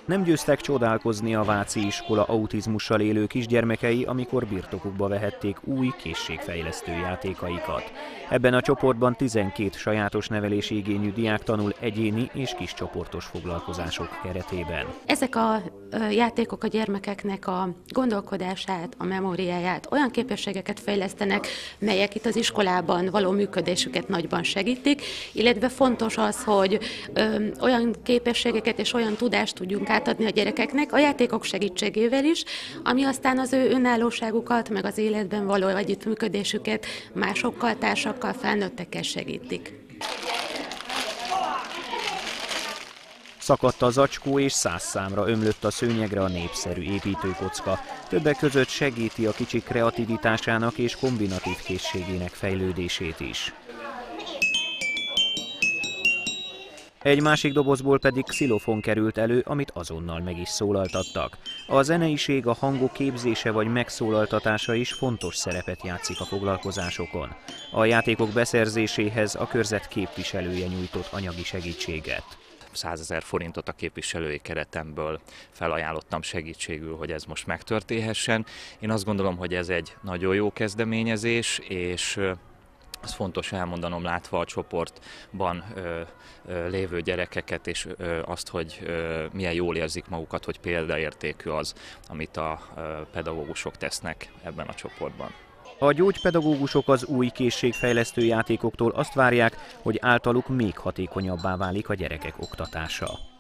Nem győztek csodálkozni a váci iskola autizmussal élő kisgyermekei, amikor birtokukba vehették új készségfejlesztő játékaikat. Ebben a csoportban 12 sajátos nevelési igényű diák tanul egyéni és kiscsoportos foglalkozások keretében. Ezek a játékok a gyermekeknek a gondolkodását, a memóriáját, olyan képességeket fejlesztenek, melyek itt az iskolában való működésüket nagyban segítik, illetve fontos az, hogy olyan képességeket és olyan tudást tudjunk átadni a gyerekeknek a játékok segítségével is, ami aztán az ő önállóságukat, meg az életben való együttműködésüket másokkal, társakkal, felnőttekkel segítik. Szakadt a zacskó és 100 számra ömlött a szőnyegre a népszerű építőkocka. Többek között segíti a kicsik kreativitásának és kombinatív készségének fejlődését is. Egy másik dobozból pedig xilofon került elő, amit azonnal meg is szólaltattak. A zeneiség, a hangok képzése vagy megszólaltatása is fontos szerepet játszik a foglalkozásokon. A játékok beszerzéséhez a körzet képviselője nyújtott anyagi segítséget. 100 000 forintot a képviselői keretemből felajánlottam segítségül, hogy ez most megtörténhessen. Én azt gondolom, hogy ez egy nagyon jó kezdeményezés, és az fontos elmondanom, látva a csoportban lévő gyerekeket, és azt, hogy milyen jól érzik magukat, hogy példaértékű az, amit a pedagógusok tesznek ebben a csoportban. A gyógypedagógusok az új készségfejlesztő játékoktól azt várják, hogy általuk még hatékonyabbá válik a gyerekek oktatása.